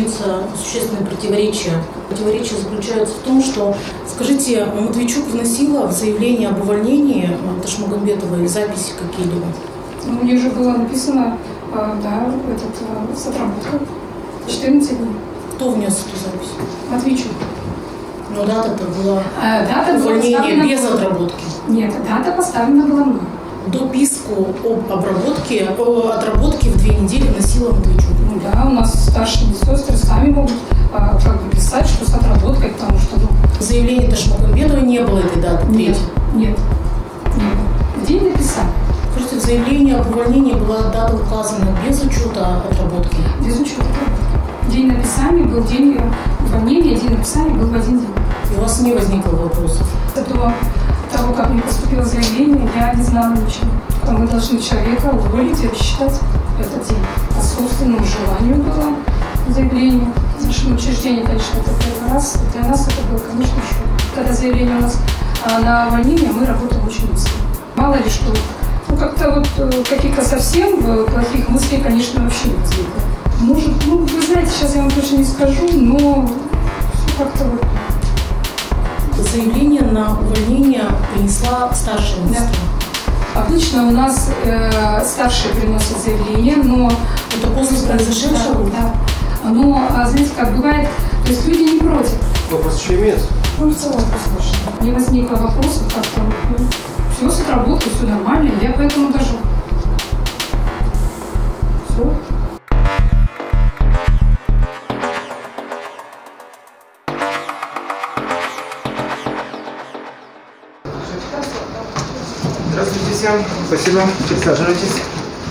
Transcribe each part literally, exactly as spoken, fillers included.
имеются существенные противоречия. Противоречие заключается в том, что, скажите, Матвейчук вносила в заявление об увольнении Ташмагамбетовой записи какие-либо? Ну, у нее же было написано, да, этот, с отработкой четырнадцать дней. Кто внес эту запись? Матвейчук. Но дата-то была а, дата увольнения без была... отработки. Нет, дата поставлена была мной. Дописку об обработке, о отработке в две недели вносила Матвейчук. Ну да, у нас старшие сестры сами могут а, как бы писать, что с отработкой, потому что... Ну... В заявлении Ташмагамбетовой не было этой даты? Нет, нет, нет. День написали. Скажите, в заявлении об увольнении была дата указана без учета отработки? Без учета отработки. День написания был день увольнения, день написания был в один день. И у вас не возникло вопросов? До того, как мне поступило заявление, я не знала ничего. Мы должны человека уволить и рассчитать этот день. По собственному желанию было заявление. В нашем учреждении, конечно, это первый раз. Для нас это было, конечно, еще. Когда заявление у нас на увольнение, мы работаем очень быстро. Мало ли что. Ну, как-то вот каких-то совсем плохих мыслей, конечно, вообще не возникло. Может, ну, вы знаете, сейчас я вам точно не скажу, но как-то вот... Заявление на увольнение принесла старшая министра. Да. Обычно у нас э, старшие приносят заявление, но... Это после произошедшего? Да, да. Но, знаете, как бывает, то есть люди не против. Вопрос еще имеется? Ну, в целом, послушно. Не возникло вопросов, как-то, ну, все с отработкой, все нормально, я поэтому даже... Все. Здравствуйте всем. Спасибо. Присаживайтесь.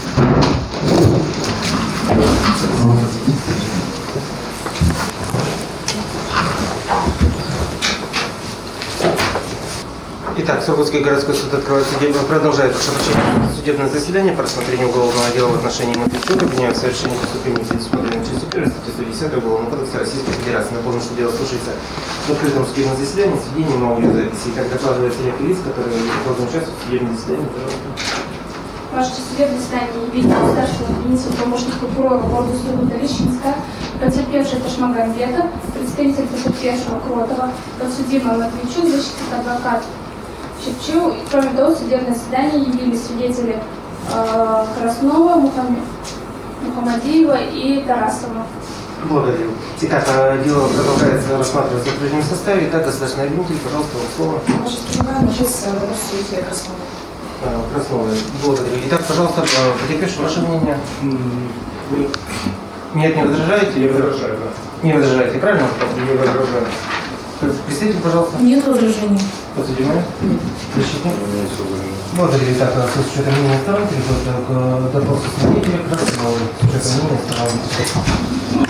Итак, Сургутский городской суд открывает судеб... продолжает судебное заседание по рассмотрению уголовного дела в отношении Матвейчука, обвиняемого в совершении преступления в предусмотренном частью первой статьи сто десять Уголовного кодекса Российской Федерации. Напомню, что дело слушается в открытом судебном заседании, сведения на аудиозаписи. И как докладывается ряд лиц, которые должны участвовать в судебном заседании, пожалуйста. Ваше судебное заседание является старшего обвинителя помощник прокурора города Сургута Лещинска, потерпевший Ташмагамбетов, представитель потерпевшего Кротова, подсудимый Матвейчук, защитник адвокат Шевчук. И, кроме того, в судебное заседание явились свидетели э, Краснова, Мухам... Мухаммадиева и Тарасова. Благодарю. Итак, дело продолжается рассматриваться в прежнем составе. Итак, государственный обвинитель, пожалуйста, вам слово. Ваше предлагаю начать с свидетеля Краснова. Краснова. Благодарю. Итак, пожалуйста, потерпевший, ваше мнение? Вы... Нет, не возражаете? Не возражаю, да. Не возражаете, правильно? Не возражаю. Представитель, пожалуйста. Нет возражений. Подсудимый? Защитник? Благодарю. Итак, с учетом мнения сторон переходит к допросу свидетеля Краснова. С учетом мнения сторон.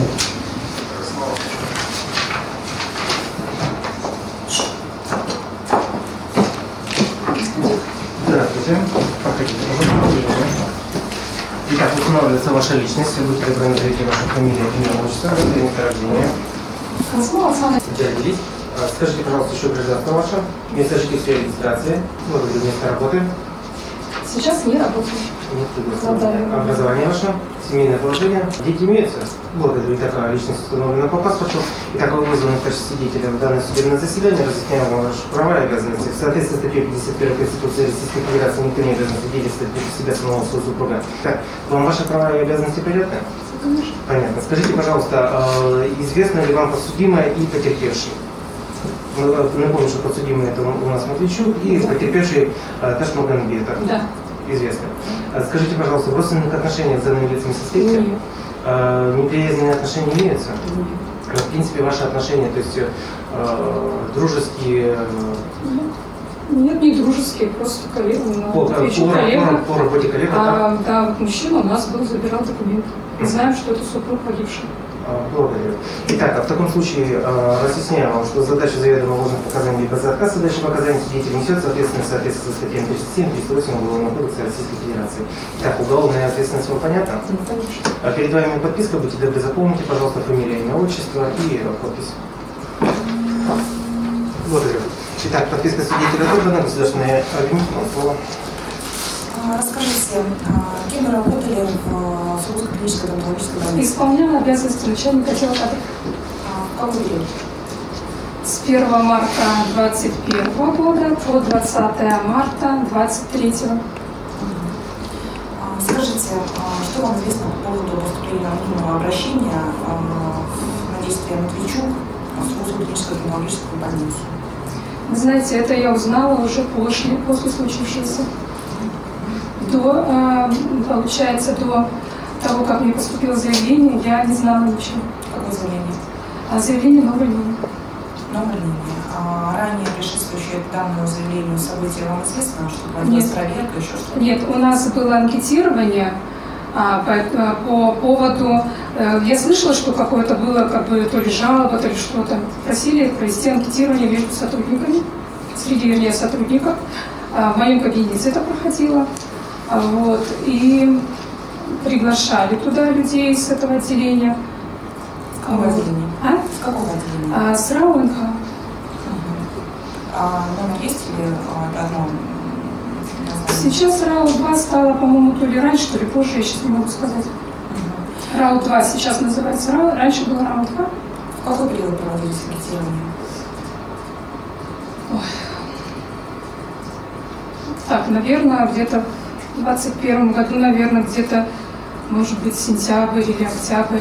Здравствуйте. Проходите, пожалуйста. Итак, устанавливается ваша личность. Будьте добры, назовите вашу фамилию, имя, отчество, дату и место рождения. Краснова Оксана. Скажите, пожалуйста, еще гражданство ваше, место жительства и регистрации, благодарю, место работы. Сейчас не работаю. Нет, образование ваше, семейное положение. Дети имеются? Благодарю. Такая личность установлена по паспорту. Итак, вы вызваны в качестве свидетеля в данное судебное заседание. Разъясняем вам ваши права и обязанности. В соответствии с статьей пятьдесят первой Конституции Российской Федерации никто не обязан свидетельствовать против себя самого своего супруга. Так, вам ваши права и обязанности понятны? Конечно. Понятно. Скажите, пожалуйста, известно ли вам подсудимая и потерпевший? Напомню, что подсудимый это у нас Матвейчук и потерпевший Ташмагамбетов. Да. Известно. Скажите, пожалуйста, в родственных отношениях с данными лицами состоите? Нет. А, неприязненные отношения имеются? Нет. В принципе, ваши отношения, то есть э, дружеские... Нет, не дружеские, просто коллега. По, по, по, по работе коллега, а, да? Да, мужчина у нас был, забирал документы. Мы знаем, что это супруг погибший. Благодарю. Итак, а в таком случае э, разъясняю вам, что задача заведомо ложных показаний либо за отказ задачи показаний свидетель несет соответственно в соответствии со статьями тридцать семь тридцать восемь Уголовного кодекса Российской Федерации. Итак, уголовная ответственность вам понятна? Ну, конечно. А перед вами подписка, будьте добры, запомните, пожалуйста, фамилия, имя, отчество и подпись. Благодарю. Итак, подписка свидетеля отобрана, государственное обвинительное слово. Расскажите, кем вы работали в Сургутской клинической стоматологической больнице? Исполняла обязанности начальника отдела кадров. В какой период? С первого марта двадцать первого года по двадцатое марта двадцать третьего. Скажите, что вам известно по поводу поступления анонимного обращения на действие Матвейчук в Сургутскую клиническую стоматологическую больницу? Вы знаете, это я узнала уже после, после случившегося. До, э, получается, до того, как мне поступило заявление, я не знала ничего. Какое заявление? А заявление номер линии. Номер линии. А ранее предшествующее данному заявлению события вам известно, что проводилась проверка, еще что-то? Нет, у нас было анкетирование а, по, по поводу... Э, я слышала, что какое-то было, как бы, то ли жалоба, то ли что-то. Просили провести анкетирование между сотрудниками, среди, вернее, сотрудников. А, в моем кабинете это проходило. А, вот, и приглашали туда людей с этого отделения. С какого отделения? А? С какого отделения? А, с РАО-НХ. А номер есть или одно? Сейчас РАО-два стало, по-моему, то ли раньше, то ли позже, я сейчас не могу сказать. РАО-два сейчас называется РАО, раньше было РАО-два. В какой период проводились анкетирования? Так, наверное, где-то в двадцать первом году, наверное, где-то, может быть, сентябрь или октябрь.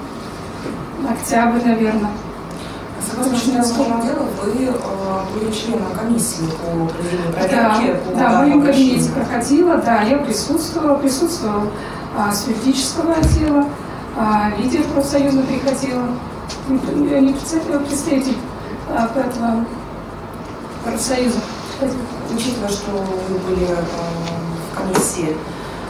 Октябрь, наверное. Согласно Шнурскому делу, вы э, были членом комиссии по проведению проверки. Да, да, в моем кабинете проходила, да, я присутствовала, присутствовала а, с юридического отдела, а, лидер профсоюза приходила, не, не представитель а, этого профсоюза. Учитывая, что вы были э, в комиссии, э,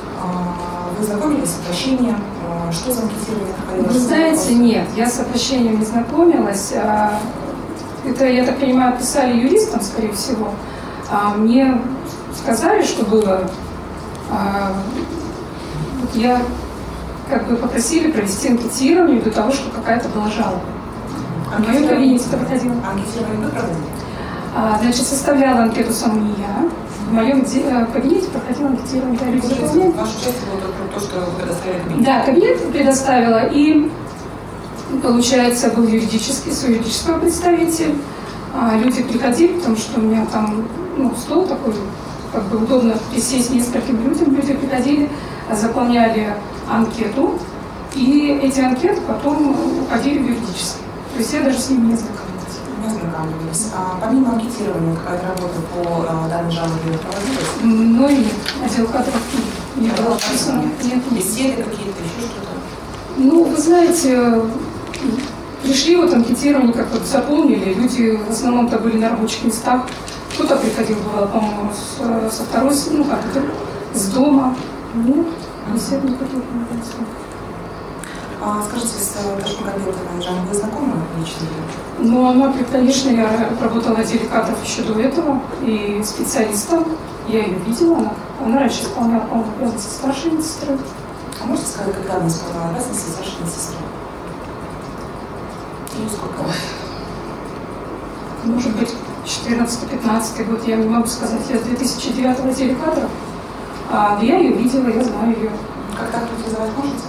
вы знакомились с обращением? Э, что за анкетирование проходило? Вы знаете, нет, я с обращением не знакомилась. А, это, я так понимаю, писали юристам, скорее всего. А мне сказали, что было. А, вот я как бы попросили провести анкетирование до того, что какая-то была жалоба. В моем кабинете это проходило. Анкетирование вы проводили? А, значит, составляла анкету сама не я. В моем кабинете проходило анкетирование. Да, люди заполняли. Ваша часть было только то, что вы предоставили кабинет? Да, кабинет предоставила. И, получается, был юридический, свой юридический представитель. А, люди приходили, потому что у меня там ну, стол такой, как бы удобно присесть нескольким людям. Люди приходили, заполняли анкету. И эти анкеты потом уходили в юридический. То есть я даже с ними не знакомилась. Не знакомились. А помимо анкетирования, какая-то работа по а, данной жалобе проводилась? Ну и нет, отдел кадров не было написано. Нет, беседы какие-то, еще что-то? Ну, вы знаете, пришли вот анкетирование, как вот заполнили, люди в основном-то были на рабочих местах. Кто-то приходил, бывало, по-моему, со второй, ну как это, с дома. Нет, бесед никаких не происходит. А скажите, с Ташмагомедовой Жанной вы знакомы лично? Ну, она, конечно, я работала в отделе кадров еще до этого, и специалистом. Я ее видела, она, она раньше исполняла, по-моему, обязанности старшей медсестры. А можете сказать, когда она исполняла обязанности старшей медсестры? И сколько? Может быть, четырнадцатый-пятнадцатый год, я не могу сказать. Я с две тысячи девятого в отделе кадров, а я ее видела, я знаю ее. Как так тут вызывать можете?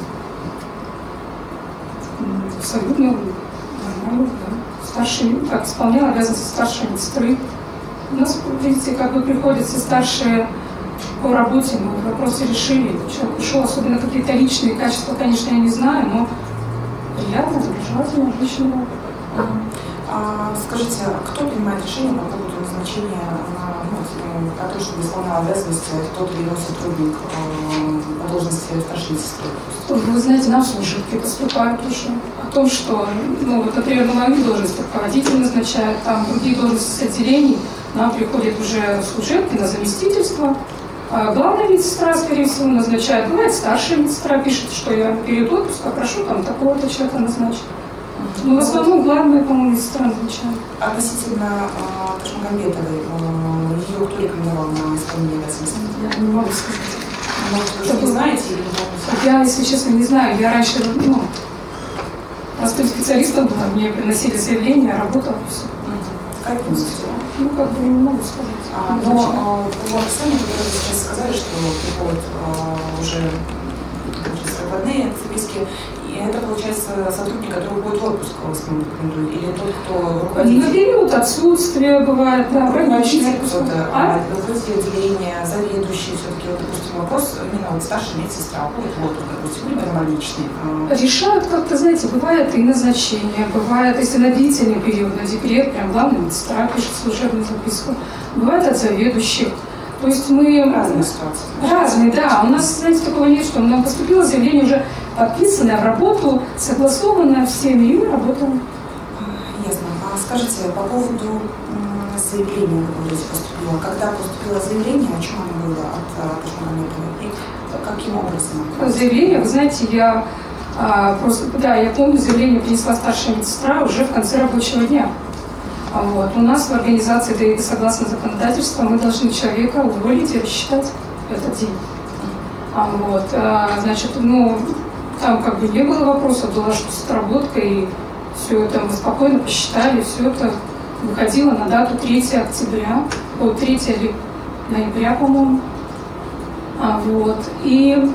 Абсолютно нормально, да. Старший, как исполняла обязанности старшей медсестры. У нас, видите, как бы приходится старшие по работе, мы вопросы решили. Человек ушел, особенно какие-то личные качества, конечно, я не знаю, но приятно, доброжелательно, отлично. А, скажите, кто принимает решение по поводу назначения на, ну, о том, чтобы исполнял обязанности тот или иной сотрудник э, по должности старшей медсестры? Вы знаете, нам служители поступают уже о том, что, ну, вот, например, на мою должность руководитель назначают, там другие должности с отделений, нам приходят уже служебки на заместительство. А главная медсестра, скорее всего, назначает. Бывает, старшая медсестра пишет, что я перед отпуском прошу там такого-то человека назначить. Но в основном главная, по-моему, медсестра назначает. Относительно э, Ташмагомедовой, э, ее кто рекомендовал на исполнение обязанностей? Я не могу сказать. Может, вы что-то знаете или нет? Я, если честно, не знаю. Я раньше, ну, простым специалистом была, мне приносили заявления, работала, все. Кратности, да? Ну, как бы не могу сказать. А, но а, у Оксаны, которые сейчас сказали, что приходят а, уже выходные списки, и это, получается, сотрудник, который уходит в отпуск, в основном, или тот, кто руководитель? На период отсутствия бывает, да, руководитель руководитель. кто-то, А? руководитель отделения, заведующий, все-таки, вот, допустим, вопрос, именно вот старшая медсестра уходит в отпуск, допустим, или нормаличный. Решают как-то, знаете, бывает и назначение, бывает, если на длительный период, на декрет, прям главный медсестра пишет служебную записку, бывает от заведующих. То есть мы... Разные ситуации. Разные, да. У нас, знаете, такого нет, что нам поступило заявление уже подписанное в работу, согласованное всеми, и мы работаем. Ясно. А скажите, по поводу заявления, вы говорите, поступило. Когда поступило заявление, о чем оно было от Ташмагамбетовой и каким образом? Заявление, вы знаете, я а, просто, да, я помню, заявление принесла старшая медсестра уже в конце рабочего дня. Вот. У нас в организации, да и согласно законодательству, мы должны человека уволить и рассчитать этот день. А, вот. а, значит, ну, там как бы не было вопросов, была что-то отработка, и все это мы спокойно посчитали, все это выходило на дату третьего октября, о, третьего ноября, по-моему. А, вот. И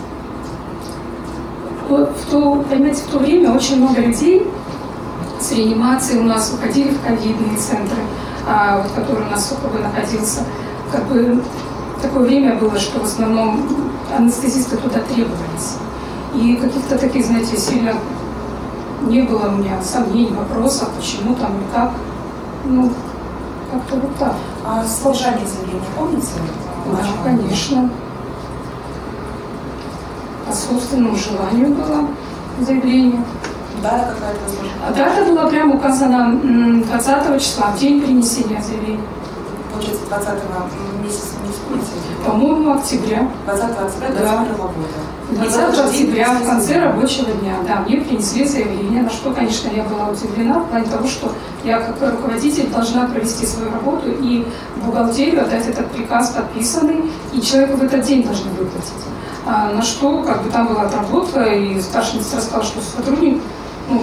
в то, понимаете, в то время очень много людей с реанимацией у нас уходили в ковидные центры, а, вот, который у нас Суховой находился. Как бы такое время было, что в основном анестезисты туда требовались. И каких-то таких, знаете, сильно не было у меня сомнений, вопросов, почему там и как. Ну, как-то вот так. А содержание заявления помните? Да, конечно. По собственному желанию было заявление. Дата какая-то возможно? А дата была прямо указана двадцатого числа, в день принесения заявления. Получается, двадцатого месяца, не вспомните? По-моему, октября. двадцатого октября двадцать первого года. двадцатого октября, в конце рабочего дня, да, мне принесли заявление, на что, конечно, я была удивлена, в плане того, что я как руководитель должна провести свою работу и в бухгалтерию отдать этот приказ подписанный, и человеку в этот день должны выплатить. А на что, как бы, там была отработка, и старший медсестра сказала, что сотрудник, ну,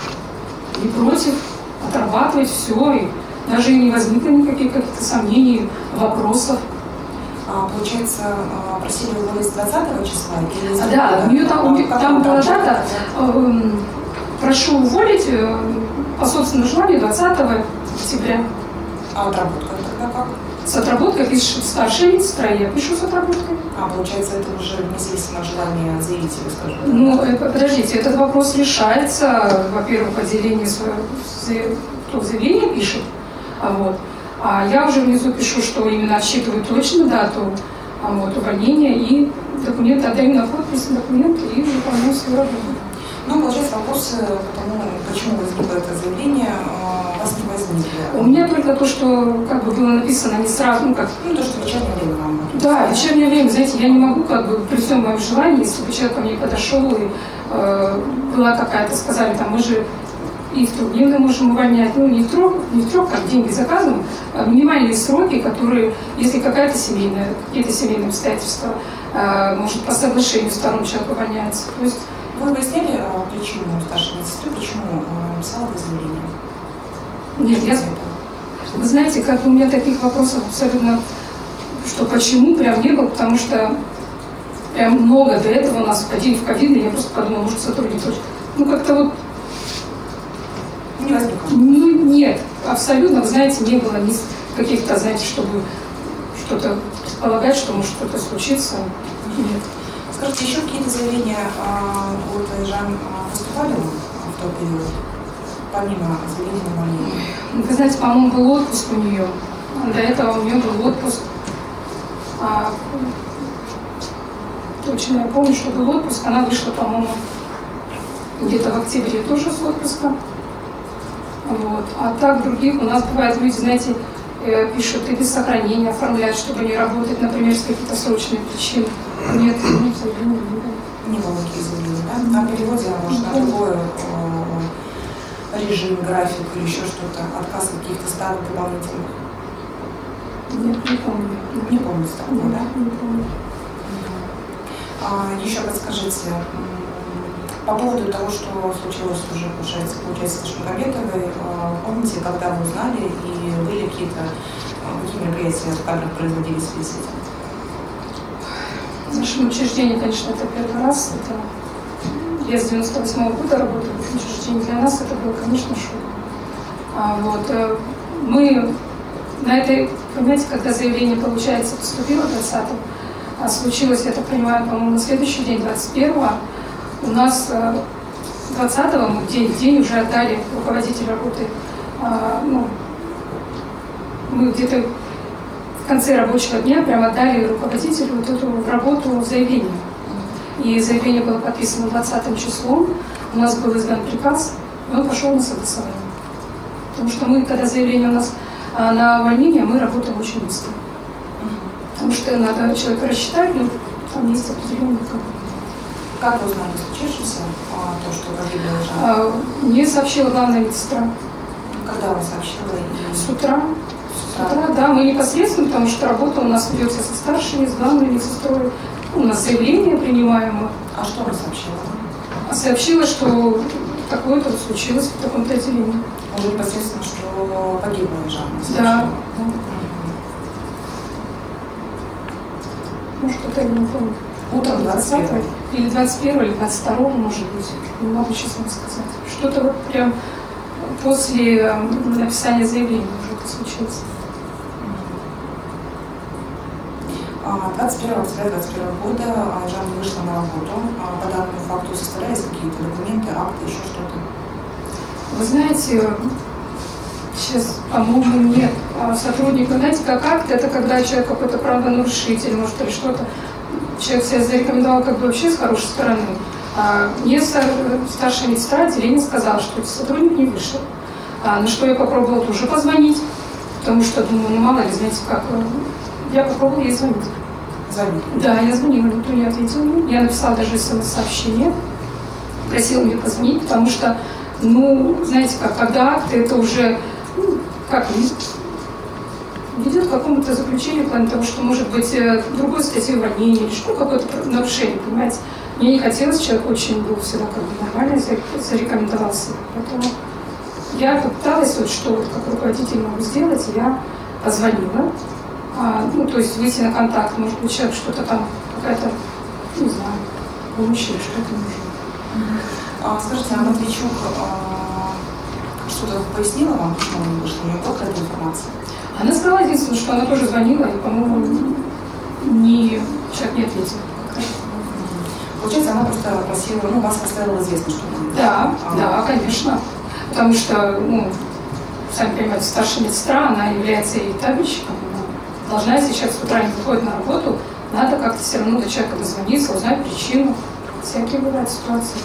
не против отрабатывать все, и даже не возникло никаких каких-то сомнений, вопросов. А, получается, просили уволить с двадцатого числа? Или А, да, у нее там, у нее, там была дата, э, прошу уволить э, по собственному желанию двадцатого октября. А отработка тогда как? С отработкой пишет старшая медсестра, я пишу с отработкой. А, получается, это уже независимо от желания заявителя, скажем так? Ну, э, подождите, этот вопрос решается, во-первых, отделение своего, кто заявление пишет, а вот. А я уже внизу пишу, что именно отсчитываю точно дату а вот, увольнения и документы, отдаю на подпись документы и выполняю свою работу. Ну, получается, вопросы, потому, почему возникло это заявление, у вас не возникли? У меня только то, что как бы было написано не сразу, ну как... Ну, то, что в вечернее время вам будет. Да, в вечернее время, знаете, я не могу как бы при всем моем желании, если бы человек ко мне подошел и э, была какая-то, сказали, там, мы же и в трехдневный можем увольнять, ну не в трех, не в трех, как деньги заказываем, а минимальные сроки, которые, если какая-то семейная, какие-то семейные обстоятельства, э, может по соглашению сторон человек увольняется. То есть, вы выясняли а, причину старшей медсестры, почему а, написала это заявление? Нет, я, вы знаете, как у меня таких вопросов абсолютно, что почему, прям не было, потому что прям много до этого у нас входили в ковид, я просто подумала, может, сотрудник тоже. Ну, как-то вот... Не возникло? Ну, нет, абсолютно, вы знаете, не было ни каких-то, знаете, чтобы что-то предполагать, что может что-то случиться. Нет. Скажите, еще какие-то заявления а, от Жан поступали в тот период, помимо заявления на увольнение? Вы знаете, по-моему, был отпуск у нее. До этого у нее был отпуск. А, точно я помню, что был отпуск. Она вышла, по-моему, где-то в октябре тоже с отпуска. Вот. А так других у нас бывает, люди, знаете, пишут и без сохранения, оформляют, чтобы не работать, например, с каких-то срочных причин. Нет, ну, заявления не было. Не было никаких заявлений, да? На переводе, может, на другой э, режим, график или еще что-то, отказ от каких-то ставок дополнительных? Нет, не помню. Не помню ставку, да? Не помню. А, еще подскажите, По поводу того, что случилось уже, получается, получается, с Шмагомбетовой, помните, когда вы узнали и были какие-то, какие мероприятия в кадрах производились в связи с этим? В нашем учреждении, конечно, это первый раз. Это... Я с девяносто восьмого года работаю в этом учреждении. Для нас это был, конечно, шок. А вот, мы на этой, понимаете, когда заявление, получается, поступило двадцатого, а случилось, я так понимаю, по-моему, на следующий день, двадцать первого, у нас двадцатого мы день в день уже отдали руководитель работы. А, ну, мы где-то в конце рабочего дня прямо отдали руководителю вот эту в работу заявление. И заявление было подписано двадцатым числом, у нас был издан приказ, и он пошел на согласование. Потому что мы, когда заявление у нас а, на увольнение, мы работаем очень быстро. Потому что надо человека рассчитать, но там есть определенные проблемы. Как вы узнали случившееся, а, то, что погибла Жанна? А, мне сообщила главная медсестра. Когда вам сообщила? И... С утра. С утра, да, мы непосредственно, потому что работа у нас ведется со старшими, с главной медсестрой. У нас заявление принимаемо. А что она сообщила? А сообщила, что такое-то случилось в таком-то отделении. Уже непосредственно, что погибла Жанна. Да. Может, это я не помню. Утром двадцатого? Или двадцать первого, или двадцать второго, может быть. Не могу честно сказать. Что-то вот прям после написания заявления уже это случилось. двадцать первого октября две тысячи двадцать первого года Жанна вышла на работу. По данному факту составлялись какие-то документы, акты, еще что-то? Вы знаете, сейчас, по-моему, нет. Сотрудник, вы знаете, как акт, это когда человек какой-то правонарушитель, может, или что-то. Человек себя зарекомендовал как бы вообще с хорошей стороны. А мне старшая медсестра отделения сказала, что этот сотрудник не вышел. А на что я попробовала тоже позвонить, потому что думаю, ну мало ли, знаете, как. Я попробовала ей звонить. Звонить? Да, я звонила, никто не ответил. Я написала даже смс-сообщение, просила мне позвонить, потому что, ну, знаете, как, когда акты, это уже, ну, как, ведет к какому-то заключению в плане того, что может быть другой статьи увольнения или что, какое-то нарушение, понимаете. Мне не хотелось, человек очень был всегда как бы нормально зарекомендовался. Поэтому я попыталась, вот, что вот, как руководитель могу сделать, я позвонила. А, ну, то есть выйти на контакт, может быть, человек что-то там, какая-то, не знаю, помощь или что-то нужно. А, скажите, а Матвейчук а, что-то пояснила вам, почему она не вышла? У нее была какая-то информация? Она сказала единственное, что она тоже звонила, и, по-моему, ни... человек не ответил. Получается, она просто просила, ну, вас поставила известно, что она... Да, а, да, конечно. Потому что, ну, сами понимаете, старшая медсестра, она является и табельщиком. Должна, если человек с утра не выходит на работу, надо как-то все равно до человека дозвониться, узнать причину. Всякие бывают ситуации.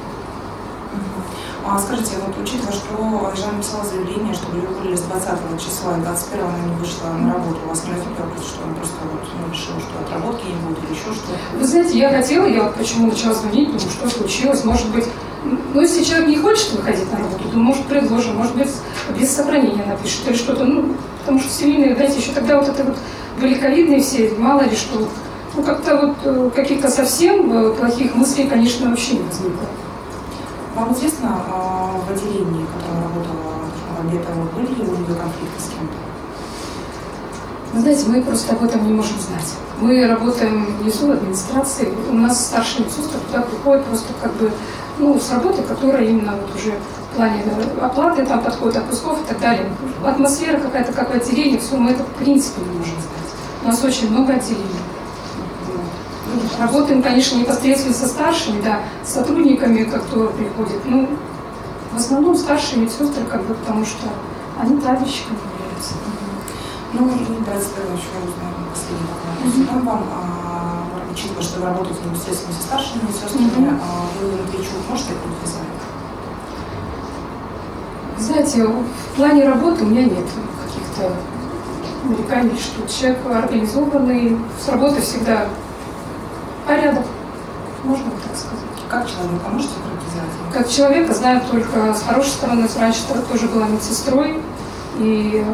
А скажите, вот учитывая, что Жанна написала заявление, чтобы ее уволили с двадцатого числа, и двадцать первого она не вышла на работу, у вас не возник вопрос, что она просто вот, ну, решила, что отработки не будет или еще что-то? Вы знаете, я хотела, я вот почему начала звонить, думаю, что случилось, может быть, ну, если человек не хочет выходить на работу, то, может, предложим, может быть, без сохранения напишет или что-то, ну, потому что семейные, знаете, еще тогда вот это вот были ковидные все, мало ли что, ну, как-то вот каких-то совсем плохих мыслей, конечно, вообще не возникло. Вам известно, в отделении, в котором работала Шмагомбетова, были ли у нее конфликты с кем-то? Вы знаете, мы просто об этом не можем знать. Мы работаем внизу в администрации, у нас старшие медсестры туда приходят просто как бы, ну, с работы, которая именно вот уже в плане оплаты, там подходит отпусков и так далее. Атмосфера какая-то, как в отделении, все, мы это в принципе не можем знать. У нас очень много отделений. Работаем, конечно, непосредственно со старшими, да, с сотрудниками, которые приходят. Ну, в основном старшие медсестры, как бы, потому что они табельщиками являются. Ну, и давайте тогда еще узнаем последний вопрос. Mm-hmm. Вам, а, учитывая, что вы работаете непосредственно со старшими медсестрами, mm-hmm. а, вы Матвейчук можете конфликтовать? Знаете, в плане работы у меня нет каких-то нареканий, что человек организованный, с работы всегда порядок, можно так сказать. Как человека можете характеризовать? Как человека знаю только с хорошей стороны. Раньше тоже была медсестрой и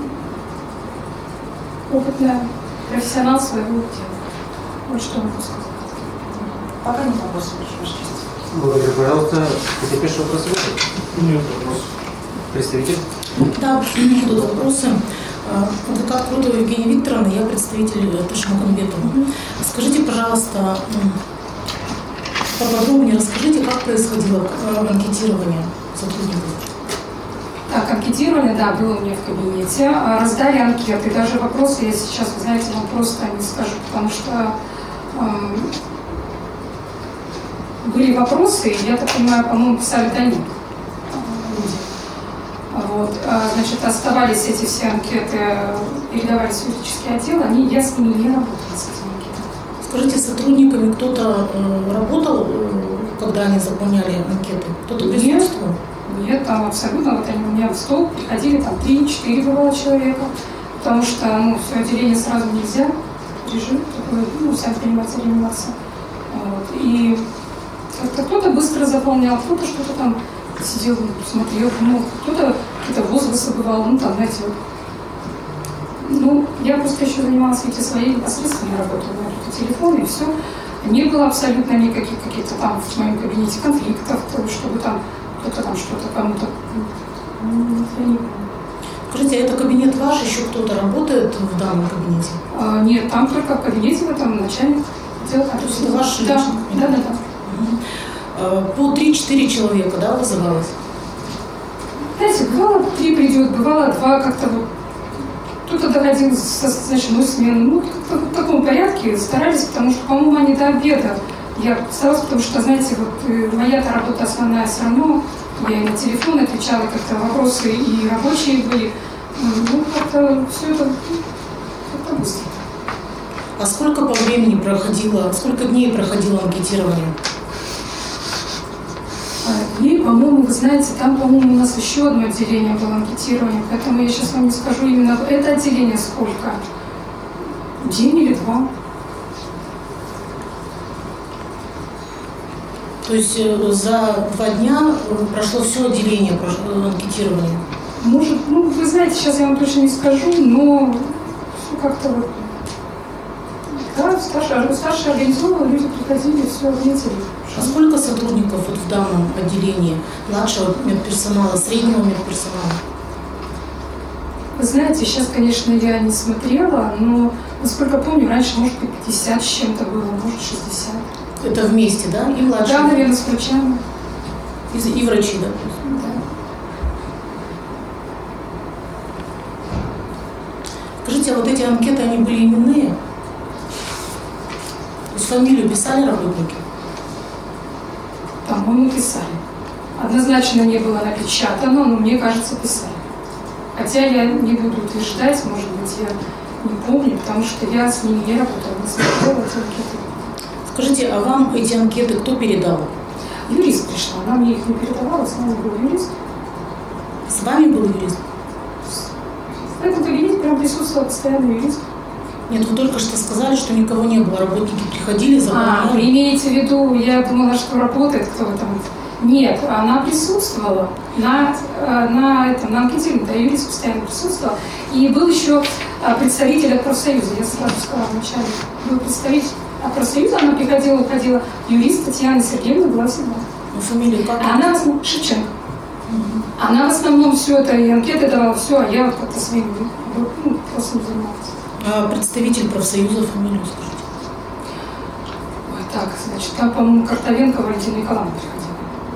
опытная, профессионал своего дела. Вот что могу сказать. Пока не вопросы, ваша честь. Благодарю, пожалуйста. Какие пишут вопросы? Нет вопрос. Представитель? Да, будут вопросы. Адвокат Крутова Евгения Викторовна, я представитель Ташмагамбетова. Скажите, пожалуйста, поподробнее расскажите, как происходило анкетирование сотрудников? Так, анкетирование, да, было у меня в кабинете. Раздали анкеты, даже вопросы я сейчас, вы знаете, вам просто не скажу, потому что э, были вопросы, я так понимаю, по-моему, писали до них люди. Вот, значит, оставались эти все анкеты, передавались в юридический отдел, они, я с ними не работала, с этими анкетами. Скажите, сотрудниками кто-то э, работал, э, когда они заполняли анкеты? Кто-то присутствовал? Нет, там абсолютно, вот они у меня в стол приходили, там три-четыре бывало человека, потому что, ну, все отделение сразу нельзя, режим такой, ну, сами понимаете, реанимация. Вот. И как-то кто-то быстро заполнял, кто-то что-то там сидел, смотрел, ну, кто-то какие-то возгласы бывал, ну, там, знаете, вот. Ну, я просто еще занималась ведь своей непосредственной работой, на телефоне, и все. Не было абсолютно никаких каких-то там в моем кабинете конфликтов, чтобы там кто-то там что-то кому-то. Я не помню. Скажите, а это кабинет ваш, еще кто-то работает в данном кабинете? А, нет, там только в кабинете, в этом начальник отдела. То есть это ваш да, личный да, да, да. По три-четыре человека, да, вызывалось? Знаете, бывало три придет, бывало два как-то вот. Кто-то доходил со ночной смены. Ну, как-то в таком порядке старались, потому что, по-моему, они до обеда. Я старалась, потому что, знаете, вот моя-то работа основная все равно. Я и на телефон отвечала, как-то вопросы и рабочие были. Ну, как-то все это как-то быстро. А сколько по времени проходило, сколько дней проходило анкетирование? И, по-моему, вы знаете, там, по-моему, у нас еще одно отделение было анкетирование, поэтому я сейчас вам не скажу именно это отделение сколько. День или два. То есть за два дня прошло все отделение анкетирования? Может, ну, вы знаете, сейчас я вам точно не скажу, но все как-то вот. Да, старшие, старшие организованы, люди приходили, все отметили. А сколько сотрудников вот в данном отделении? Младшего медперсонала, среднего медперсонала? Вы знаете, сейчас, конечно, я не смотрела, но, насколько помню, раньше, может быть, пятьдесят с чем-то было, может, шестьдесят. Это вместе, да? И младшие? Да, наверное, с врачами. И, и врачи, да? Да. Скажите, а вот эти анкеты, они были именные? То есть фамилию писали работники? По-моему, писали. Однозначно не было напечатано, но мне кажется, писали. Хотя я не буду утверждать, может быть, я не помню, потому что я с ними не работала, не смотрела эти анкеты. Скажите, а вам эти анкеты кто передал? Юрист пришла, она мне их не передавала, с нами был юрист. С вами был юрист? В этом кабинете прям присутствовал постоянный юрист. Нет, вы только что сказали, что никого не было, работники приходили, заполняли. А, вы имеете в виду, я думала, что работает кто-то там. Нет, она присутствовала на, на, этом, на анкетировании, да, юрист постоянно присутствовал. И был еще представитель от профсоюза, я сразу сказала вначале. Был представитель от профсоюза, она приходила, уходила. Юрист Татьяна Сергеевна была всегда. А фамилию как? Она Шевченко. Угу. Она в основном все это, и анкеты давала, все, а я вот как-то своим ну, просто не занималась. А представитель профсоюза фамилию скажите? Ой, так, значит, там, по-моему, Картовенко Валентина Николаевна приходила.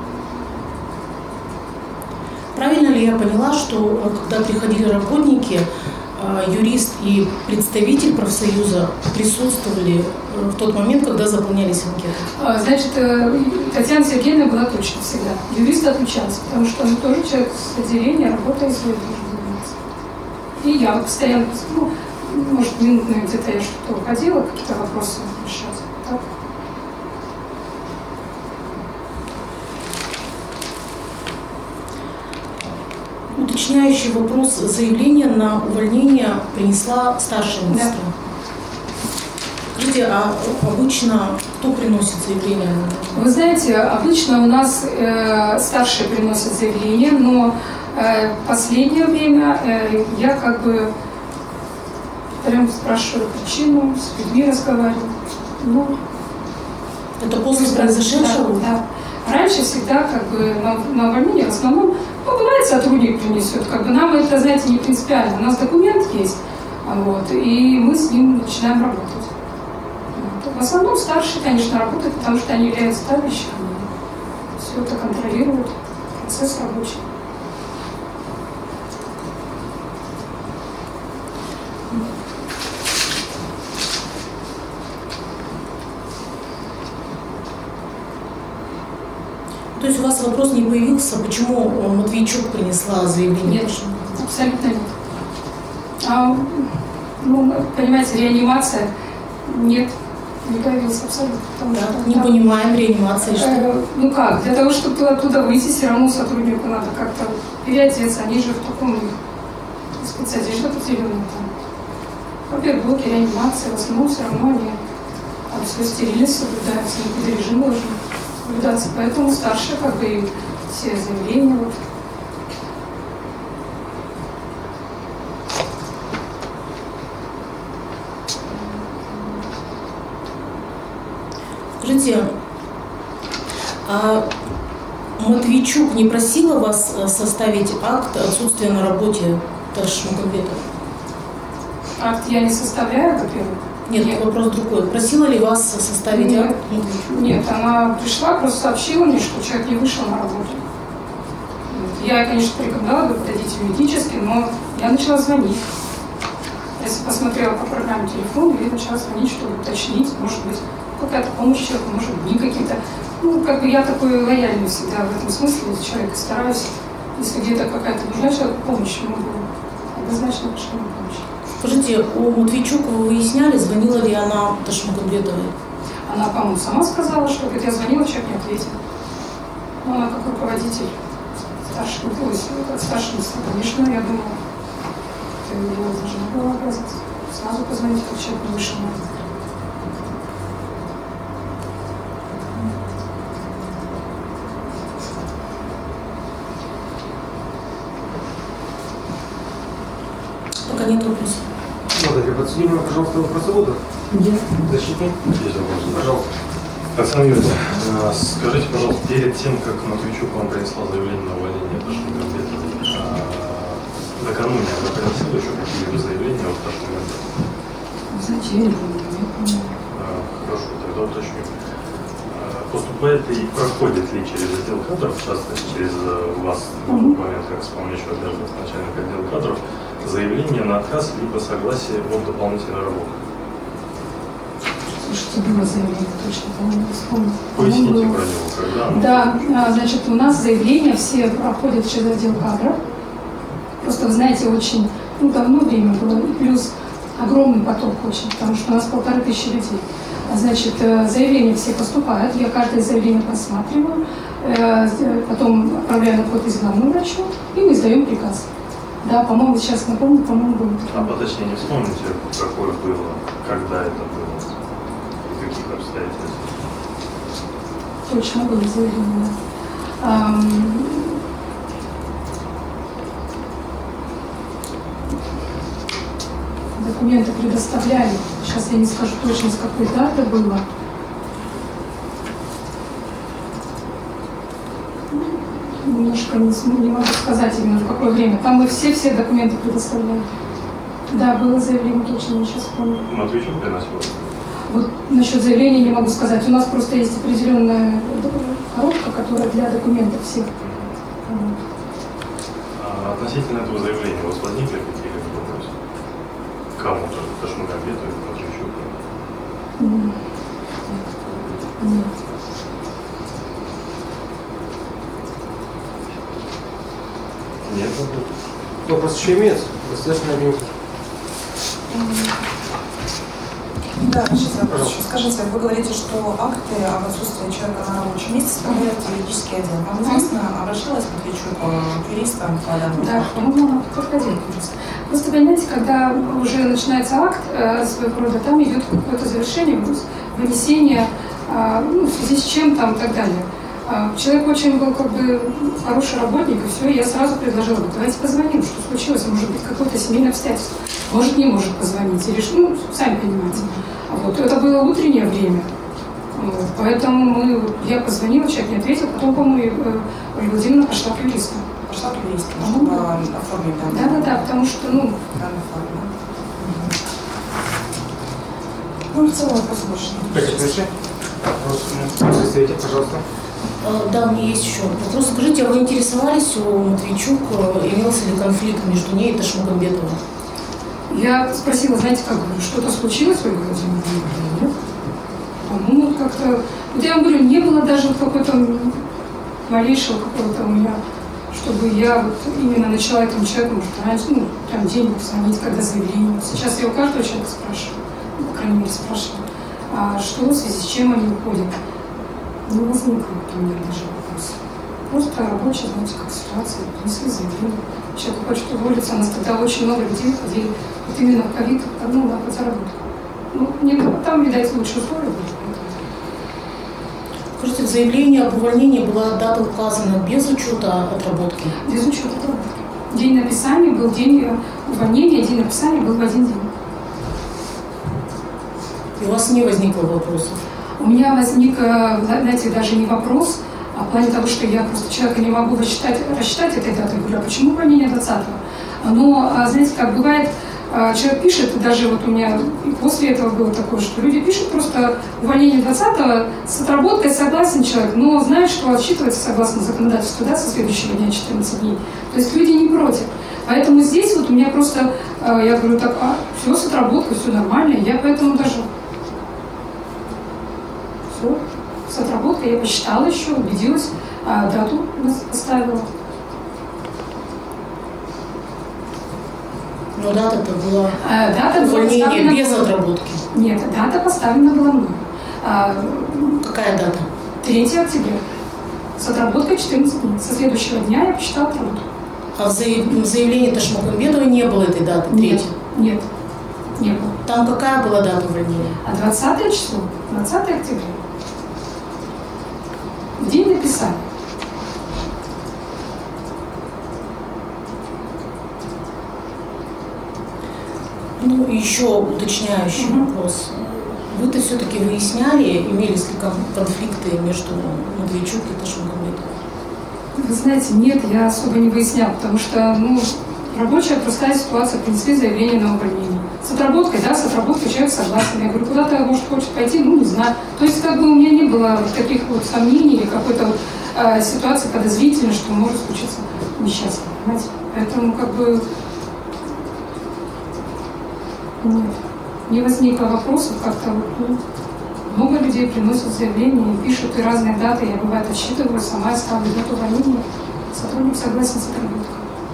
Правильно ли я поняла, что когда приходили работники, юрист и представитель профсоюза присутствовали в тот момент, когда заполнялись анкеты? Значит, Татьяна Сергеевна была точно всегда. Юрист отличался, потому что он тоже человек с отделения, работая своей занимается. И я вот постоянно, ну, может, минутные где-то я что-то уходила, какие-то вопросы решать. Так? Уточняющий вопрос. Заявление на увольнение принесла старшая медсестра. Да. Скажите, а обычно кто приносит заявление? Вы знаете, обычно у нас э, старшие приносят заявление, но э, в последнее время э, я как бы прям спрашиваю причину, с людьми разговариваю. Ну, это после произошедшего? Да, да. Раньше всегда как бы на, на увольнение в основном, ну, бывает, сотрудник принесет, как бы нам это, знаете, не принципиально. У нас документ есть, вот, и мы с ним начинаем работать. Вот. В основном старшие, конечно, работают, потому что они являются ставящими, все это контролируют, процесс рабочий. То есть у вас вопрос не появился, почему Матвейчук принесла заявление? Нет, абсолютно нет. А, ну, понимаете, реанимация нет, не появился абсолютно. Потому Да, что, не там, понимаем реанимации, что? Э, ну как, для того, чтобы оттуда выйти, все равно сотруднику надо как-то переодеться, они же в таком спецодежде определенной там. Оперблоки, реанимация, в основном все равно они там все стерильность соблюдаются, никакой режим должен соблюдаться, поэтому старшие как бы и все заявления вот. Скажите, а Матвейчук не просила вас составить акт отсутствия на работе Ташмагамбетова? Акт я не составляю, во-первых. Нет, Нет, вопрос другой. Просила ли вас составить Нет. акт? Нет, она пришла, просто сообщила мне, что человек не вышел на работу. Я, конечно, порекомендовала бы подойти юридически, но я начала звонить. Я посмотрела по программе телефона и начала звонить, чтобы уточнить, может быть, какая-то помощь человеку, может быть, не какие-то. Ну, как бы я такой лояльный всегда в этом смысле, человека стараюсь, если где-то какая-то нужна человеку помощь, ему однозначно пошла на помощь. Скажите, у Матвейчука вы выясняли, звонила ли она Ташмагамбетовой? Она, по-моему, сама сказала, что говорит, я звонила, человек не ответил. Но она как руководитель старшего, старшего, конечно, я думала, это ее должна была образовать. Сразу позвонить, как человек не вышел на работу. Пока нет вопросов. Благодарю. Подсудимый, пожалуйста, вопросы будут? Нет. Защитник? Есть вопросы. Пожалуйста. Александр Юрьевич, а, скажите, пожалуйста, перед тем, как Матвейчук вам принесла заявление на увольнение Ташмагамбетовой, накануне вы приносили еще какие-либо заявления от Ташмагамбетовой? Знаете, я не помню. Хорошо, тогда уточню. А, поступает ли и проходит ли через отдел кадров, в частности, через вас, в тот момент, как исполняющего обязанности начальника отдела кадров, заявление на отказ либо согласие от дополнительной работы? Слушайте, было заявление, точно, по-моему, не вспомню. Поясните Было. про него, когда оно... Да, значит, у нас заявления все проходят через отдел кадров. Просто, вы знаете, очень, ну, давно время было, и плюс огромный поток очень, потому что у нас полторы тысячи людей. Значит, заявления все поступают, я каждое заявление просматриваю, потом отправляю на подпись главному врачу, и мы издаем приказ. Да, по-моему, сейчас напомню, по-моему, было. А поточнее не вспомните, какое было, когда это было, в каких обстоятельствах? Точно было заявление. Ам... Документы предоставляли. Сейчас я не скажу точно, с какой даты было. Немножко не, не могу сказать именно в какое время. Там мы все-все документы предоставляли. Да, было заявление, точно, я сейчас помню. Матвейчук приносил? Вот насчет заявления не могу сказать. У нас просто есть определенная коробка, которая для документов всех. А относительно этого заявления у вас возникли какие-либо вопросы? Кому-то? Ташмагамбетовой, Матвейчуку? Нет. Нет. Нет. Вопрос еще имеется? Государственная организация. Да, сейчас вопрос. Скажите, вы говорите, что акты об отсутствии человека на рабочем месте составляет юридический отдел. Вам известно, обращалась Матвейчук к юристам по данному? Да, по-моему, подходил просто. Просто, понимаете, когда уже начинается акт э, своего рода, там идет какое-то завершение, вынесение, э, ну, в связи с чем там и так далее. Э, человек очень был как бы хороший работник, и все, я сразу предложила, давайте позвоним, что случилось, может быть, какое-то семейное обстоятельство. Может, не может позвонить, или, ну, сами понимаете. Вот. Это было утреннее время. Поэтому мы, я позвонила, человек не ответил, потом, по-моему, Владимировна пошла к юристу. Пошла к юристу, чтобы оформить данные. Да, да, да, потому что, ну... Данные формы. Ну, в целом вопрос больше. Спасибо. Представитель, пожалуйста. Да, у меня есть еще вопрос. Скажите, а вы интересовались у Матвейчук, имелся ли конфликт между ней и Ташмагамбетовым? Я спросила, знаете, как что-то случилось в Ольге Владимировне? Нет. По-моему, как-то... Вот я вам говорю, не было даже какой-то малейшего какого-то у меня, чтобы я вот именно начала этому человеку, может, раньше, ну, прям денег звонить, когда заявление. Сейчас я у каждого человека спрашиваю, ну, по крайней мере, спрашиваю, а что, в связи с чем они уходят? Не возникло у меня даже вопроса. Просто рабочая, знаете, как ситуация, принесли заявление. Человек хочет уволиться, у нас тогда очень много людей ходили, вот именно в ковид, ну, на подзаработку. Ну, не, там, видать, лучше условия были. Скажите, в заявлении об увольнении была дата указана без учета отработки? Без учета отработки. День написания был день увольнения, день написания был в один день. И у вас не возникло вопросов? У меня возник, знаете, даже не вопрос, а в плане того, что я просто человека не могу рассчитать, рассчитать этой даты. Я говорю, а почему увольнение двадцатого? Но, знаете, как бывает, человек пишет, даже вот у меня и после этого было такое, что люди пишут просто увольнение двадцатого, с отработкой согласен человек, но знает, что отсчитывается согласно законодательству, да, со следующего дня четырнадцать дней. То есть люди не против. Поэтому здесь вот у меня просто, я говорю, так, а, все с отработкой, все нормально, я поэтому даже... Все, с отработкой я посчитала еще, убедилась, а дату поставила. Но дата-то была а, дата увольнение без была... отработки. Нет, дата поставлена была мной. А, Какая дата? третьего октября. С отработкой четырнадцать дней. Со следующего дня я посчитала отработку. А в заявлении Ташмагамбетовой не было этой даты, третьей? Нет, нет, не было. Там какая была дата увольнения? А двадцатое число, двадцатое октября. В день написания. Ну, еще уточняющий mm-hmm. вопрос. Вы-то все-таки выясняли, имелись ли конфликты между Матвейчук и Ташмагамбетовой? Вы знаете, нет, я особо не выясняла, потому что, ну, рабочая простая ситуация, принесли заявление на увольнение. С отработкой, да, с отработкой человек согласен. Я говорю, куда-то, может, хочет пойти, ну, не знаю. То есть, как бы у меня не было вот таких вот сомнений или какой-то вот э, ситуации подозрительной, что может случиться несчастье, понимаете? Поэтому, как бы, нет, не возникло вопросов, как-то вот, ну, много людей приносят заявления, пишут и разные даты, я, бывает, отсчитываю, сама ставлю дату увольнения, сотрудник согласен с отработкой.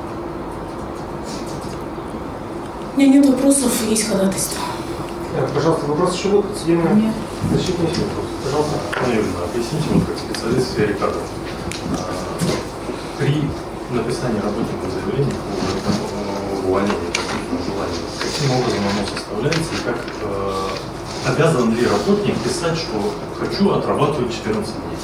У меня нет вопросов, есть ходатайство. Пожалуйста, вопрос еще будут? Судебная? Нет. Защитный суд. Пожалуйста. Наверное, объясните, вот как специалист в сфере кадров. При написании работника заявления о увольнении, по желанию, каким образом оно составляется и как э, обязан ли работник писать, что хочу отрабатывать четырнадцать дней?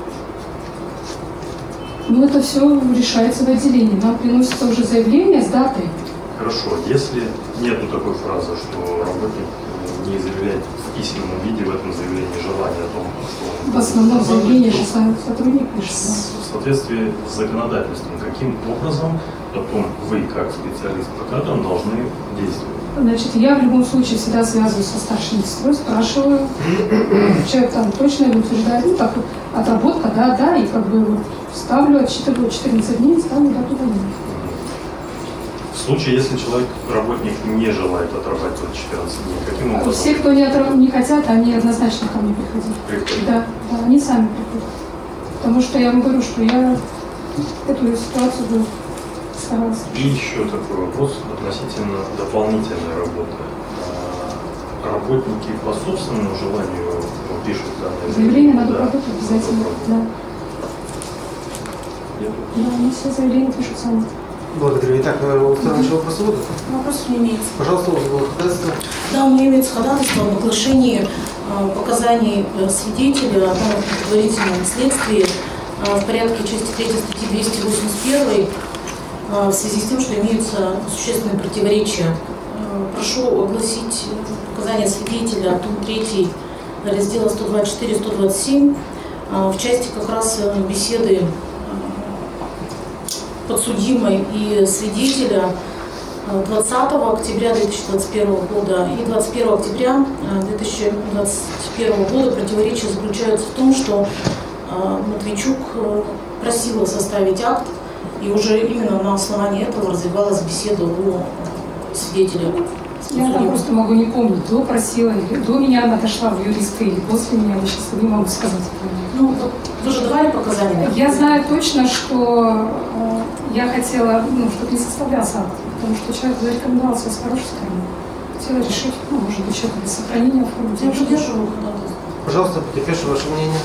Ну, это все решается в отделении. Нам приносится уже заявление с датой. Хорошо, если нету такой фразы, что работник не заявляет в письменном виде в этом заявлении желание о том, что он... В основном заявление же сам сотрудник пишет. В соответствии с законодательством, каким образом потом вы, как специалист по кадрам, должны действовать? Значит, я в любом случае всегда связываюсь со старшей медсестрой, спрашиваю, человек там точно утверждает, ну так вот, отработка, да, да, и как бы вот ставлю, отсчитываю четырнадцать дней, ставлю дату увольнения. В случае, если человек, работник, не желает отрабатывать четырнадцать дней, каким образом? Все, кто не, отраб... не хотят, они однозначно ко мне приходят. Приходят? Да, да, они сами приходят. Потому что я вам говорю, что я эту ситуацию бы старалась. И еще такой вопрос относительно дополнительной работы. Работники по собственному желанию пишут данные заявление? Надо да, работать обязательно, да. Нет? Да, они все заявления пишут сами. Благодарю. Итак, у второго еще вопросы будут? Вопросов не имеется. Пожалуйста, ходатайство. Да, у меня имеется ходатайство об оглашении э, показаний э, свидетеля о данном предварительном следствии э, в порядке части третьей статьи двести восемьдесят один э, в связи с тем, что имеются существенные противоречия. Э, прошу огласить показания свидетеля о том третьей раздела сто двадцать четыре — сто двадцать семь в части как раз беседы подсудимой и свидетеля двадцатого октября две тысячи двадцать первого года и двадцать первого октября две тысячи двадцать первого года противоречия заключаются в том, что Матвейчук просила составить акт, и уже именно на основании этого развивалась беседа у свидетеля. Я там просто могу не помнить, до просила, или до меня она дошла в юристы, или после меня, я сейчас не могу сказать. Ну, вы же давали показания? Я знаю точно, что э, я хотела, ну, чтобы не составлялся акт, потому что человек зарекомендовался с хорошей стороны. Хотела решить, ну, может быть, что-то для сохранения оформить. Я поддерживаю. Пожалуйста, Потепеша, ваше мнение.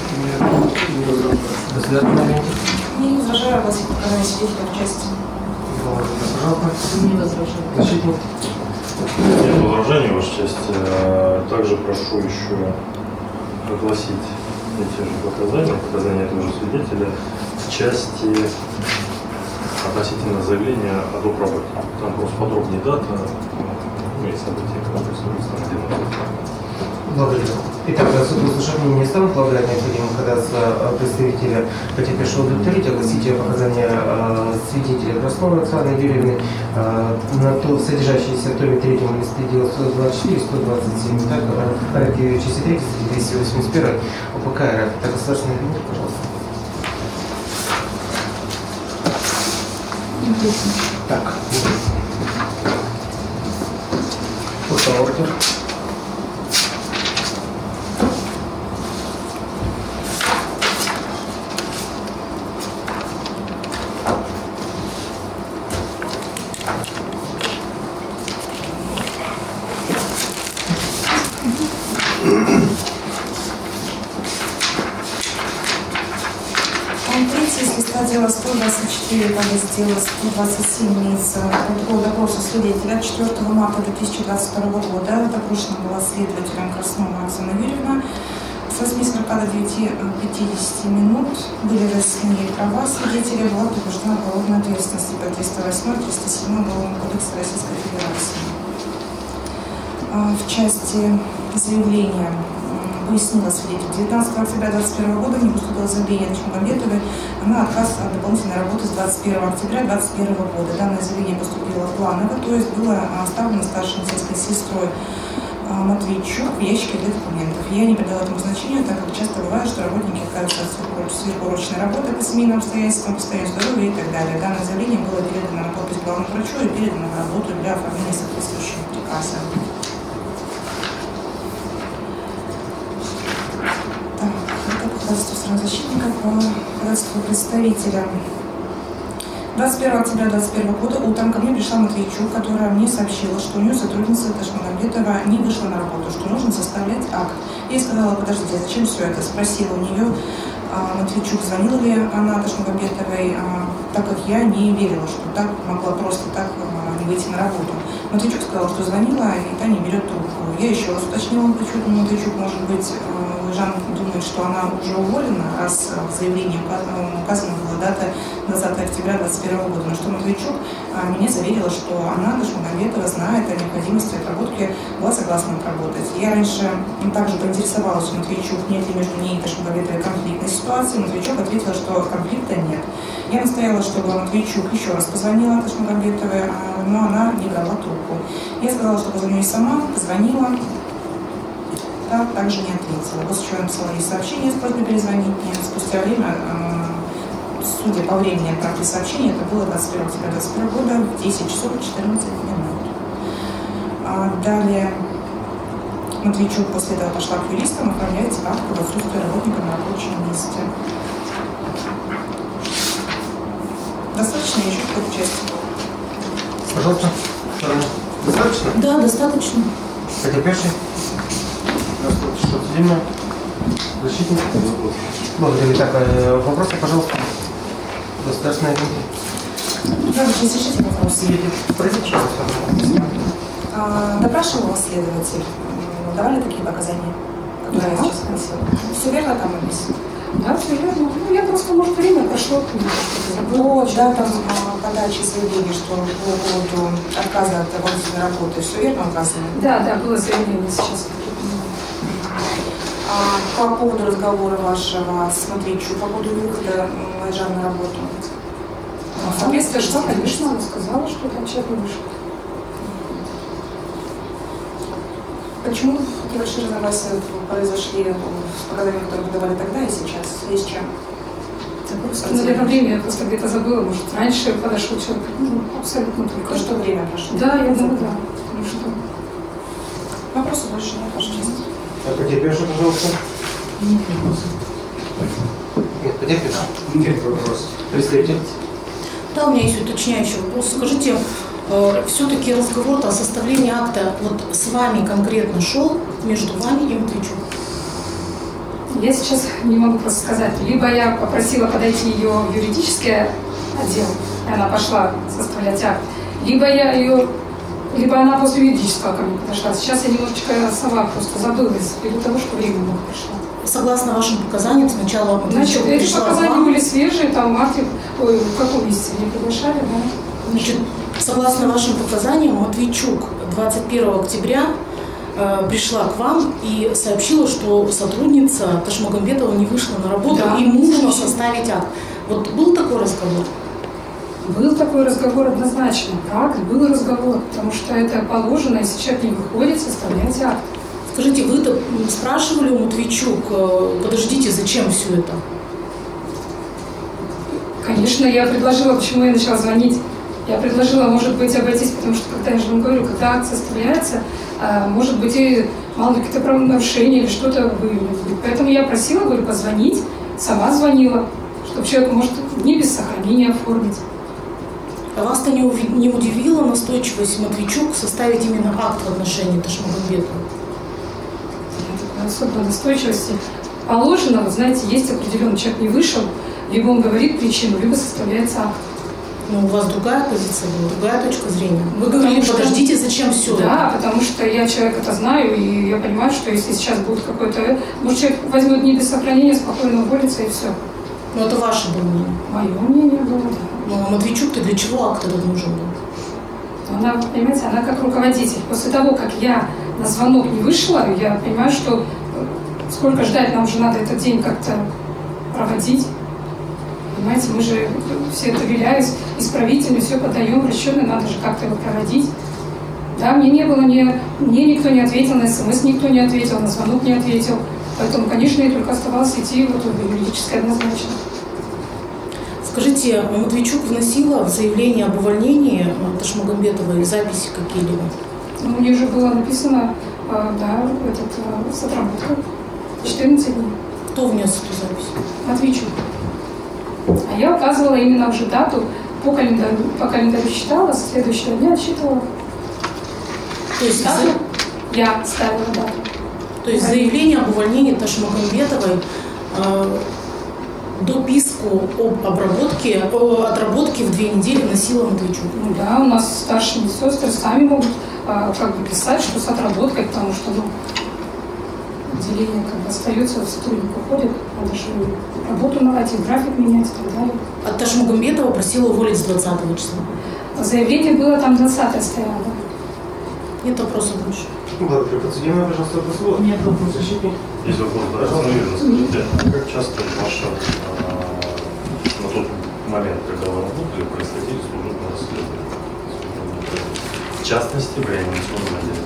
До свидания. Не возражаю вас показания свидетеля в части. Пожалуйста. Не возражаю. Защитник. Нет возражений, Ваша честь. Также прошу еще огласить эти же показания, показания этого же свидетеля в части относительно заявления о доп. Работе. Там просто подробнее дата, ну и события, которые собственно, где Благодарю. Итак, суд выслушав мнение сторон, полагает необходимо, когда представителя Потепеша удовлетворить, огласите показания э, свидетеля Красновой Оксаны Юрьевны э, на то, содержащиеся в томе третьем листе дела сто двадцать четыре — сто двадцать семь. Так, в порядке части третьей, статьи двести восемьдесят один УПК РФ. Так, государственный обвинитель, пожалуйста. Так. Устал ордер. Дело сто двадцать четыре, дело сто двадцать семь имеется протокол допроса свидетеля четвёртого марта две тысячи двадцать второго года. Допрошена была следователем Краснова Оксана Юрьевна. С восьми сорока до девяти пятидесяти минут были разъяснены ей права свидетеля, была предупреждена уголовной ответственности по триста восьмой — триста седьмой Уголовного кодекса Российской Федерации. В части заявления пояснила свидетель. девятнадцатого октября две тысячи двадцать первого года не поступило заявление Ночмагомедовой на отказ от дополнительной работы с двадцать первого октября две тысячи двадцать первого года. Данное заявление поступило планово, то есть было оставлено старшей медицинской сестрой Матвейчук в ящике для документов. Я не придала этому значению, так как часто бывает, что работники отказываются от сверхурочной работы по семейным обстоятельствам, по состоянию здоровья и так далее. Данное заявление было передано на подпись главному врачу и передано на работу для оформления соответствующего приказа. Защитника по ходатайству представителя. двадцать первого октября две тысячи двадцать первого года утром ко мне пришла Матвейчук, которая мне сообщила, что у нее сотрудница Ташмагомедова не вышла на работу, что нужно составлять акт. Я ей сказала: подождите, зачем все это? Спросила у нее а, Матвейчук, звонила ли она Ташмагомедовой, а, так как я не верила, что так могла просто так а, не выйти на работу. Матвейчук сказала, что звонила, и та не берет трубку. Я еще раз уточнила Матвейчук, Матвейчук, может быть, Жан думает, что она уже уволена, раз в заявлении указана была дата двадцатого октября две тысячи двадцать первого года. На что Матвейчук меня заверила, что она, Ташмагомедова, знает о необходимости отработки, была согласна отработать. Я раньше также поинтересовалась у Матвейчук, нет ли между ней и Ташмагомедовой конфликтной ситуации. Матвейчук ответила, что конфликта нет. Я настояла, чтобы Матвейчук еще раз позвонила Ташмагомедовой, но она не брала трубку. Я сказала, что позвоню ей сама, позвонила. Та также не ответила. После чего я написала ей сообщение с просьбой перезвонить мне. Спустя время, э, судя по времени отправки сообщения, это было двадцать первого октября две тысячи двадцать первого года в десять часов четырнадцать минут. А далее Матвейчук после этого пошла к юристам, оформляется акт об отсутствии работника на рабочем месте. Достаточно еще какой-то части? Пожалуйста. Достаточно? Да, достаточно. Потепеши. Что, судимая? Защитник? Благодарю. Так, вопросы, пожалуйста. Государственная обвинитель. Да, разрешите вопрос. Пройдите, пожалуйста. А, допрашивал вас следователь. Давали такие показания, которые я сейчас спросила? Все верно там написано? Да, все верно. Ну, я просто, может, время прошло. По датам подачи заявления, что по поводу отказа от дополнительной работы, все верно указано? Да, да, было заявление сейчас. А по поводу разговора вашего с Матвейчук, по поводу выхода Айжара на работу? А соответственно, что, конечно, она сказала, что там человек не вышел. Почему такие большие разногласия произошли с показаниями, которые вы давали тогда и сейчас? В связи с чем? Просто, наверное, время я просто где-то забыла, может, раньше подошел человек, ну, абсолютно только. То, что время прошло? Да, я думаю, да. Потому что... Вопросов больше нет, ваша честь. А потерпевший, пожалуйста. Нет вопросов. Нет, потерпевший. Нет вопросов. Представитель. Да, у меня есть уточняющий вопрос. Скажите, э, все-таки разговор о составлении акта вот с вами конкретно шел между вами и Матвейчук? Я сейчас не могу просто сказать. Либо я попросила подойти ее в юридический отдел, и она пошла составлять акт, либо я ее, либо она после юридического ко мне подошла. Сейчас я немножечко сама просто забылась, ввиду того, что время много пришло. Согласно вашим показаниям, сначала Значит, Матвейчук эти пришла к показания вам. были свежие, там в марте, ой, в каком месяце меня приглашали, да? Значит, согласно вашим показаниям, Матвейчук двадцать первого октября э, пришла к вам и сообщила, что сотрудница Ташмагамбетова не вышла на работу, Да. и нужно составить акт. Вот был такой разговор? Был такой разговор однозначно, так, был разговор, потому что это положено, если человек не выходит, составлять акт. Скажите, вы-то спрашивали у Матвейчук, э, подождите, зачем все это? Конечно, я предложила, почему я начала звонить. Я предложила, может быть, обойтись, потому что, когда я же вам говорю, когда акт составляется, а, может быть, и мало ли какие-то правонарушения или что-то выявлено. Поэтому я просила, говорю, позвонить, сама звонила, чтобы человек, может, не без сохранения оформить. А вас-то не, уви- не удивила настойчивость Матвейчук составить именно акт в отношении Ташмагамбетова? Особой настойчивости положено, вот знаете, есть определенный человек не вышел, либо он говорит причину, либо составляется акт. Но у вас другая позиция была, другая точка зрения. Вы говорили, Потому что- подождите, зачем все Да, потому что я человека это знаю, и я понимаю, что если сейчас будет какой-то... Может, человек возьмет не без сохранения, спокойно уволится, и все. Но это ваше было мнение. Мое мнение было, да. Но Матвейчук-то для чего акт этот нужен был? Она, понимаете, она как руководитель. После того, как я на звонок не вышла, я понимаю, что сколько ждать, нам же надо этот день как-то проводить. Понимаете, мы же все это виляюсь, исправительно все подаем, расчеты, надо же как-то его проводить. Да, мне не было, ни, мне никто не ответил, на смс никто не ответил, на звонок не ответил. Поэтому, конечно, я только оставалось идти вот в юридическое однозначно. Скажите, Матвейчук вносила в заявление об увольнении Ташмагамбетовой записи какие-либо? Ну, у нее уже было написано, э, да, этот, э, с отработкой, четырнадцать дней. Кто внес эту запись? Матвейчук. А я указывала именно уже дату, по календарю, по календарю считала, с следующего дня отсчитывала. То есть, Дату за- я ставила дату. то есть заявление об увольнении Ташмагамбетовой э, дописку об обработке, о отработке в две недели вносила Матвейчук. Ну да, у нас старшие медсестры сами могут а, как бы писать, что с отработкой, потому что ну, отделение как бы остается, сотрудник уходит, надо же работу наладить, график менять и так далее. А Ташмагамбетова просила уволить с двадцатого числа. Заявление было там двадцатое стояло. Нет вопросов больше. Благодарю. Подсудимая, пожалуйста, вопрос. Нет вопросов. Защитник. Есть вопрос, да, наверное, скажите, как часто ваша, э, на тот момент, когда вы работали, происходили служебные расследования? В частности, в реанимационном отделе.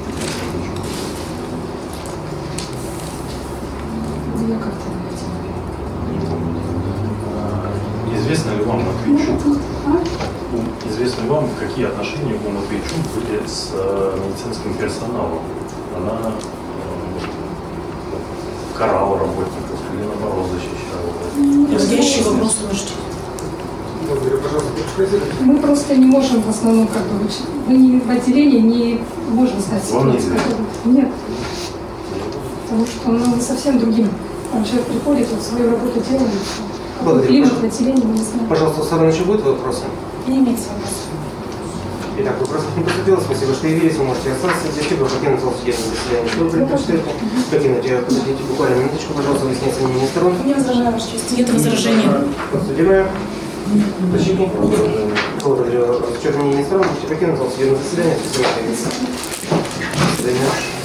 Я как-то Не помните. А, Известно ли вам Матвейчук? Известно ли вам, какие отношения у Матвейчук были с э, медицинским персоналом? Она э, карала работников или наоборот защищала? Наводящий вопрос можете. Благодарю, пожалуйста, прошу. Мы просто не можем в основном как бы учить. Мы не в отделении не можем знать Вам не ситуацию. известно? Нет. Потому что ну, совсем другим. Там человек приходит, вот свою работу делает. Благодарю. Климат в отделении мы не знаем. Пожалуйста, у стороны еще будут вопросы? Не имеется вопросов. Итак, вопросов не поступило. Спасибо, что явились. Вы можете остаться здесь, либо покинуть зал судебного заседания. Что вы предпочитаете? Покинуть. Я подождите буквально минуточку, пожалуйста, выяснять мнение сторон. Не возражаю, Ваша честь. Нет возражений. Подсудимая. Защитник. Благодарю. С учетом мнения сторон можете покинуть зал судебного заседания. Спасибо, что явились. До свидания.